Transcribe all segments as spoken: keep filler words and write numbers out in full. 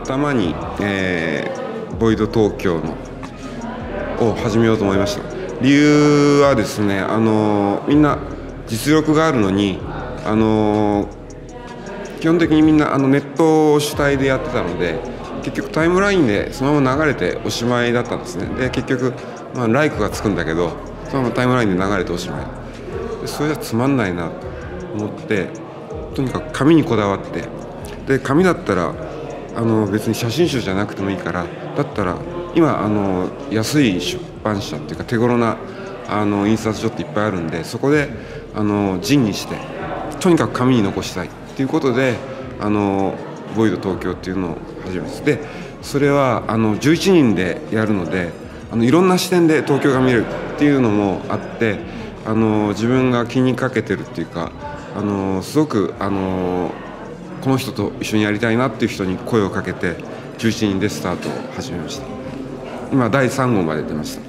頭に、えー、ボイド東京のを始めようと思いました。理由はですね、あのみんな実力があるのに、あの基本的にみんなあのネット主体でやってたので、結局タイムラインでそのまま流れておしまいだったんですね。で結局、まあ、ライクがつくんだけど、そのままタイムラインで流れておしまいで、それじゃつまんないなと思って、とにかく紙にこだわって、で紙だったらあの別に写真集じゃなくてもいいから、だったら今あの安い出版社っていうか手頃なあの印刷所っていっぱいあるんで、そこであのジンにしてとにかく紙に残したいっていうことで、あのボイド東京っていうのを始めます。でそれはあのじゅういちにんでやるので、あのいろんな視点で東京が見れるっていうのもあって、あの自分が気にかけてるっていうか、あのすごくあのこの人と一緒にやりたいなっていう人に声をかけてじゅういちにんでスタートを始めました。今だいさん号まで出ました。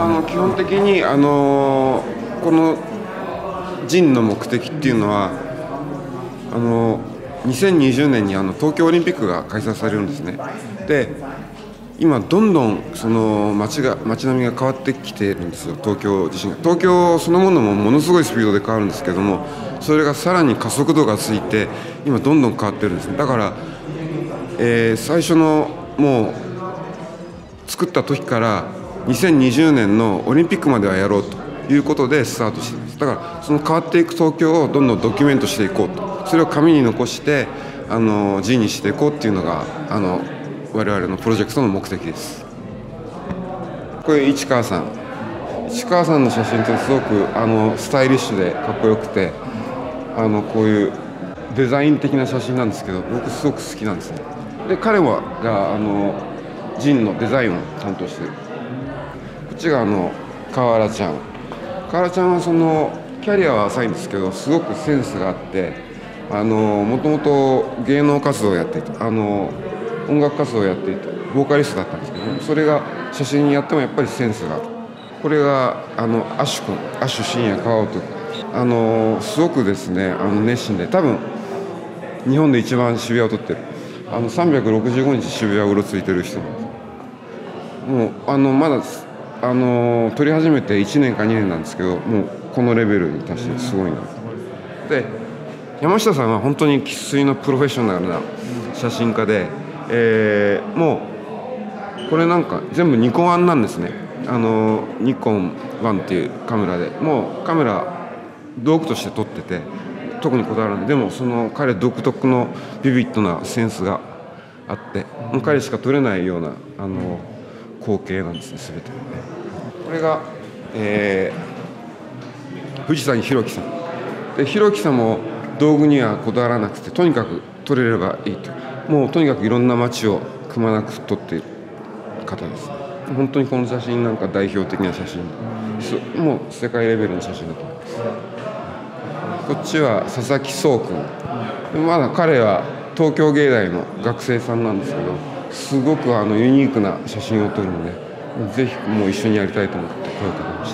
あの基本的にあのこのジンの目的っていうのは、あのにせんにじゅうねんにあの東京オリンピックが開催されるんですね。で今どんどんその街が街並みが変わってきてるんですよ、東京自身が。東京そのものもものすごいスピードで変わるんですけども、それがさらに加速度がついて今どんどん変わってるんですね。だから、えー、最初のもう作った時からにせんにじゅうねんのオリンピックまではやろうということでスタートしています。だからその変わっていく東京をどんどんドキュメントしていこうと、それを紙に残してあの字にしていこうっていうのがあの我々のプロジェクトの目的です。これ市川さん市川さんの写真ってすごくあのスタイリッシュでかっこよくて、あのこういうデザイン的な写真なんですけど、僕すごく好きなんですね。で彼はがあのジンのデザインを担当している。こっちがあの河原ちゃん河原ちゃんはそのキャリアは浅いんですけど、すごくセンスがあって、あのもともと芸能活動をやっていた、あの音楽活動をやっていたボーカリストだったんですけど、それが写真にやってもやっぱりセンスがある。これがあのアッシュ君、アッシュ深夜川尾と、あのすごくですねあの熱心で、多分日本で一番渋谷を撮ってる、あのさんびゃくろくじゅうごにち渋谷をうろついてる人なんです。もうあのまだあの撮り始めていちねんかにねんなんですけど、もうこのレベルに達してすごいな。で山下さんは本当に生粋のプロフェッショナルな写真家で、えー、もうこれなんか全部ニコワンなんですね。あのニコンワンっていうカメラで、もうカメラ道具として撮ってて特にこだわらない。でもその彼独特のビビッドなセンスがあって、もう彼しか撮れないようなあの光景なんですね、全て。これが、えー、藤谷弘樹さんで、弘樹さんも道具にはこだわらなくて、とにかく撮れればいいと、もうとにかくいろんな街をくまなく撮っている方です。本当にこの写真なんか代表的な写真、もう世界レベルの写真だと思います。こっちは佐々木壮君、まだ彼は東京芸大の学生さんなんですけど、すごくあのユニークな写真を撮るので、ぜひもう一緒にやりたいと思って声をかけました。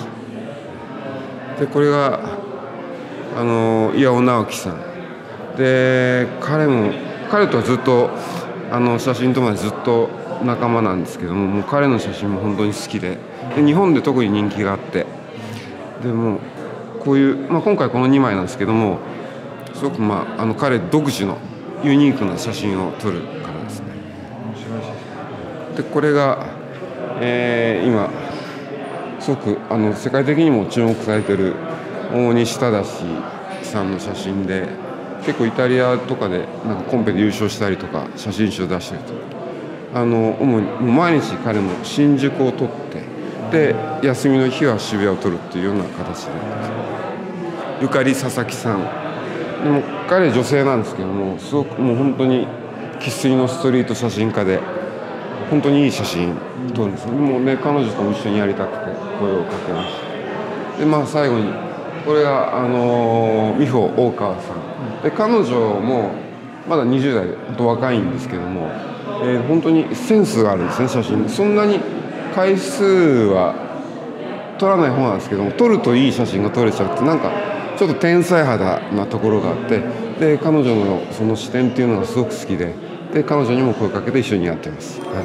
でこれがあの岩尾直樹さんで、彼も彼とはずっとあの写真とまでずっと仲間なんですけども、もう彼の写真も本当に好きで、で日本で特に人気があって、でもこういう、まあ、今回このにまいなんですけども、すごく、まあ、あの彼独自のユニークな写真を撮るからですね。でこれが、えー、今すごくあの世界的にも注目されている大西忠さんの写真で、結構イタリアとかでなんかコンペで優勝したりとか写真集を出してると、あの主に毎日彼も新宿を撮って、で休みの日は渋谷を撮るっていうような形で、ゆかり佐々木さんでも彼女性なんですけども、すごくもう本当に生粋のストリート写真家で、本当にいい写真撮るんです。もうね、彼女とも一緒にやりたくて声をかけました。でまあ最後にこれがあの美穂大川さんで、彼女もまだにじゅうだいで本当若いんですけども、えー、本当にセンスがあるんですね、写真。そんなに回数は撮らない方なんですけども、撮るといい写真が撮れちゃうって、なんかちょっと天才肌なところがあって、で彼女のその視点っていうのがすごく好きで、で彼女にも声をかけて一緒にやってます。はい、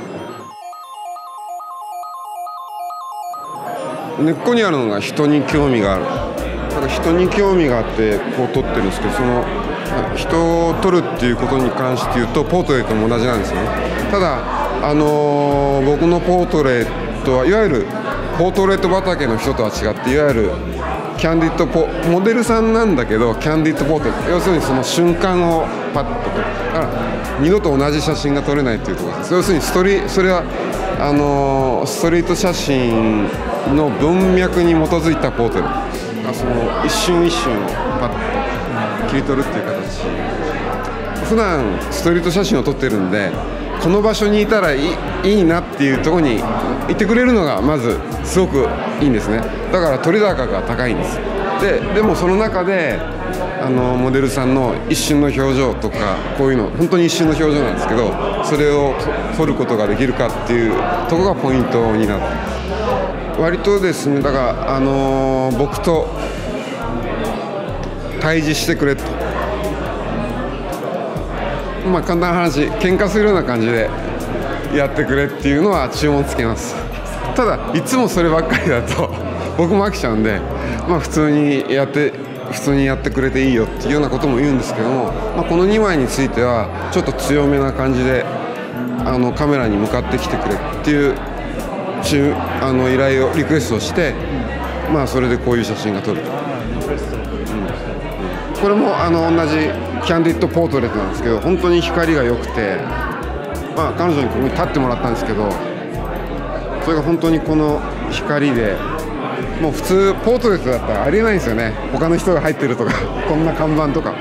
根っこにあるのが人に興味がある。だから人に興味があってこう撮ってるんですけど、その人を撮るっていうことに関して言うとポートレートも同じなんですよね。ただ、あのー、僕のポートレートはいわゆるポートレート畑の人とは違って、いわゆるキャンディッドポモデルさんなんだけどキャンディッドポートレート、要するにその瞬間をパッと撮る。だから二度と同じ写真が撮れないっていうところです。要するにストリそれはあのー、ストリート写真の文脈に基づいたポートレート、その一瞬一瞬をパッと切り取るっていう形。普段ストリート写真を撮ってるんで、この場所にいたらいい、いいなっていうところにいてくれるのがまずすごくいいんですね。だから撮り高が高いんです。ででもその中であのモデルさんの一瞬の表情とか、こういうの本当に一瞬の表情なんですけど、それを撮ることができるかっていうところがポイントになってます。割とですね、だからあのー、僕と対峙してくれと、まあ簡単な話、喧嘩するような感じでやってくれっていうのは注文つけます。ただいつもそればっかりだと僕も飽きちゃうんで、まあ普通にやって普通にやってくれていいよっていうようなことも言うんですけども、まあ、このにまいについてはちょっと強めな感じであのカメラに向かってきてくれっていうあの依頼をリクエストして、まあそれでこういう写真が撮れた。うん、これもあの同じキャンディッドポートレートなんですけど、本当に光が良くて、まあ彼女にここに立ってもらったんですけど、それが本当にこの光で、もう普通ポートレートだったらありえないんですよね。他の人が入ってるとかこんな看板とか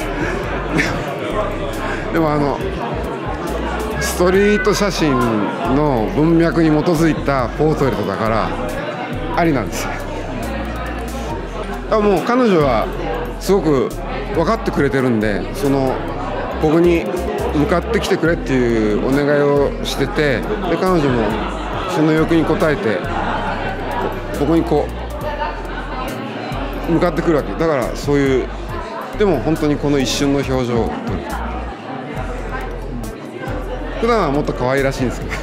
でもあのストリート写真の文脈に基づいたポートレートだからありなんですよ。もう彼女はすごく分かってくれてるんで、その僕に向かってきてくれっていうお願いをしてて、で彼女もその欲に応えて僕にこう向かってくるわけだから、そういうでも本当にこの一瞬の表情を撮る。普段はもっと可愛らしいんですけど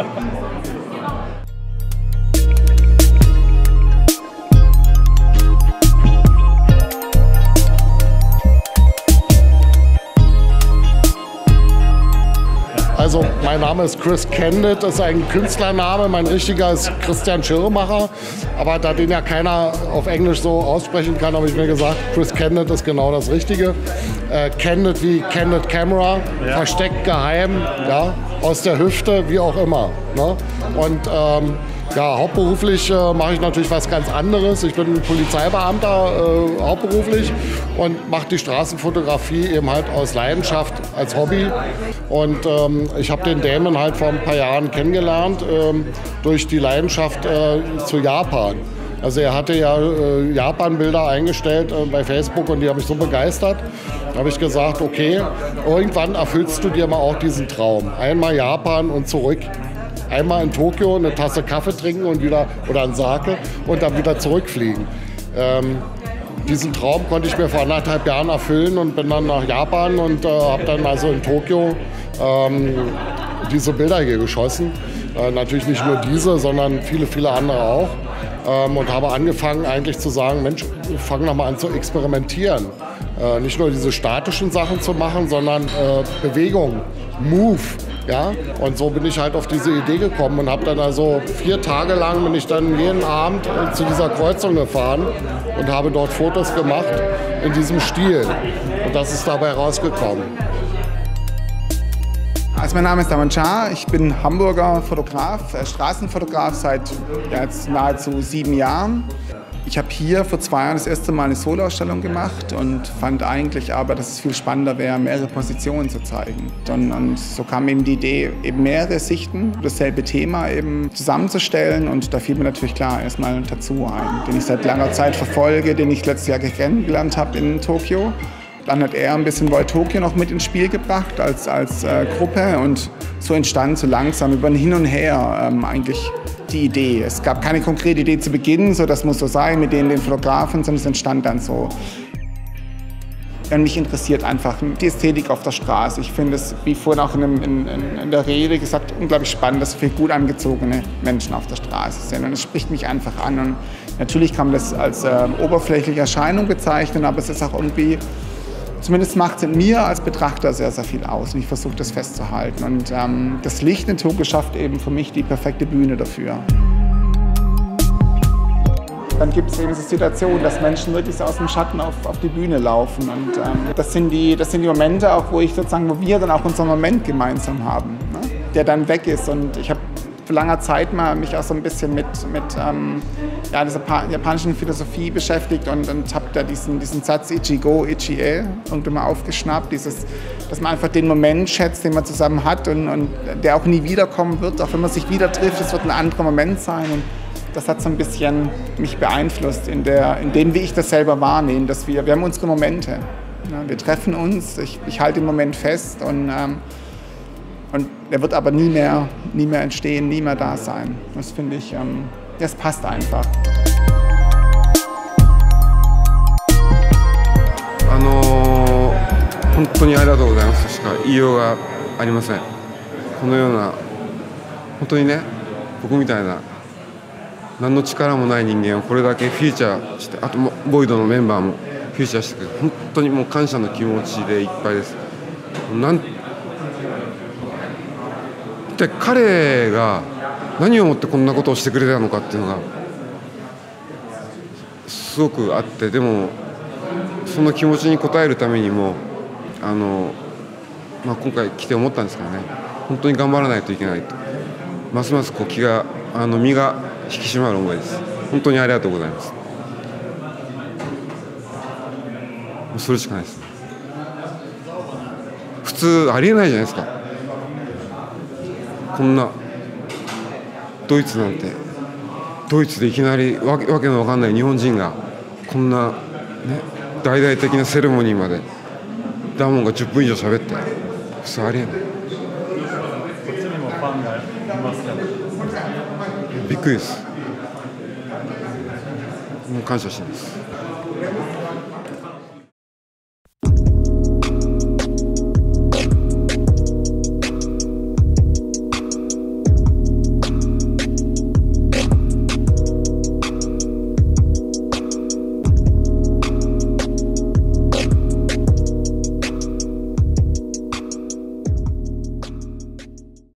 Also mein Name ist Chris Candid, das ist ein Künstlername, mein richtiger ist Christian Schirmacher, aber da den ja keiner auf Englisch so aussprechen kann, habe ich mir gesagt, Chris Candid ist genau das Richtige. Äh, Candid wie Candid Camera, ja. Versteckt, geheim, ja, aus der Hüfte, wie auch immer. Ne? Und ähm, ja, hauptberuflich äh, mache ich natürlich was ganz anderes. Ich bin Polizeibeamter äh, hauptberuflich und mache die Straßenfotografie eben halt aus Leidenschaft, als Hobby. Und ähm, ich habe den Damon halt vor ein paar Jahren kennengelernt ähm, durch die Leidenschaft äh, zu Japan. Also er hatte ja äh, Japan-Bilder eingestellt äh, bei Facebook und die habe ich so begeistert. Da habe ich gesagt, okay, irgendwann erfüllst du dir mal auch diesen Traum. Einmal Japan und zurück. Einmal in Tokio eine Tasse Kaffee trinken und wieder, oder ein Sake und dann wieder zurückfliegen. Ähm, diesen Traum konnte ich mir vor anderthalb Jahren erfüllen und bin dann nach Japan und äh, habe dann also in Tokio ähm, diese Bilder hier geschossen. Äh, natürlich nicht nur diese, sondern viele, viele andere auch. Ähm, und habe angefangen eigentlich zu sagen, Mensch, fang doch mal an zu experimentieren. Äh, nicht nur diese statischen Sachen zu machen, sondern äh, Bewegung, Move. Ja, und so bin ich halt auf diese Idee gekommen und habe dann also vier Tage lang bin ich dann jeden Abend zu dieser Kreuzung gefahren und habe dort Fotos gemacht in diesem Stil. Und das ist dabei rausgekommen. Also mein Name ist Damon Cha, ich bin Hamburger Fotograf, äh, Straßenfotograf seit ja, jetzt nahezu sieben Jahren. Ich habe hier vor zwei Jahren das erste Mal eine Soloausstellung gemacht und fand eigentlich aber, dass es viel spannender wäre, mehrere Positionen zu zeigen. Und, und so kam eben die Idee, eben mehrere Sichten, dasselbe Thema eben zusammenzustellen. Und da fiel mir natürlich klar erstmal dazu ein, den ich seit langer Zeit verfolge, den ich letztes Jahr kennengelernt habe in Tokio. Dann hat er ein bisschen World Tokyo noch mit ins Spiel gebracht als, als äh, Gruppe und so entstand so langsam über ein Hin und Her ähm, eigentlich die Idee. Es gab keine konkrete Idee zu Beginn, so das muss so sein mit den, den Fotografen, sondern es entstand dann so. Und mich interessiert einfach die Ästhetik auf der Straße. Ich finde es, wie vorhin auch in, in, in der Rede gesagt, unglaublich spannend, dass so viele gut angezogene Menschen auf der Straße sind. Und es spricht mich einfach an. Und natürlich kann man das als äh, oberflächliche Erscheinung bezeichnen, aber es ist auch irgendwie, zumindest macht es in mir als Betrachter sehr, sehr viel aus. Und ich versuche das festzuhalten. Und ähm, das Licht in Tokio schafft eben für mich die perfekte Bühne dafür. Dann gibt es eben diese Situation, dass Menschen wirklich so aus dem Schatten auf, auf die Bühne laufen. Und ähm, das, sind die, das sind die Momente, auch wo ich sozusagen, wo wir dann auch unseren Moment gemeinsam haben, ne? Der dann weg ist. Und ich habe für lange Zeit mal mich auch so ein bisschen mit, mit ähm, ja, dieser japanischen Philosophie beschäftigt und, und habe da diesen, diesen Satz Ichigo, Ichie irgendwann mal aufgeschnappt, dieses, dass man einfach den Moment schätzt, den man zusammen hat und, und der auch nie wiederkommen wird, auch wenn man sich wieder trifft, es wird ein anderer Moment sein. Und das hat so ein bisschen mich beeinflusst in, der, in dem, wie ich das selber wahrnehme, dass wir, wir haben unsere Momente. Ja, wir treffen uns, ich, ich halte den Moment fest und, ähm, und der wird aber nie mehr, nie mehr entstehen, nie mehr da sein. Das finde ich, ähm, das passt einfach. あのー、本当にありがとうございますとしか言いようがありません。このような本当にね、僕みたいな何の力もない人間をこれだけフィーチャーして、あともボイドのメンバーもフィーチャーしてくれて、本当にもう感謝の気持ちでいっぱいです。なん一体彼が何をもってこんなことをしてくれたのかっていうのがすごくあって、でもその気持ちに応えるためにもあの、まあ、今回来て思ったんですけどね、本当に頑張らないといけないと、ますますこう気があの身が引き締まる思いです。本当にありがとうございます。それしかないです。普通ありえないじゃないですか。こんなドイツなんて、ドイツでいきなりわけわけのわかんない日本人がこんなね大々的なセレモニーまでダーモンがじゅっぷん以上喋って、普通ありえない。こっちにもファンがいますから。びっくりです。もう感謝してます。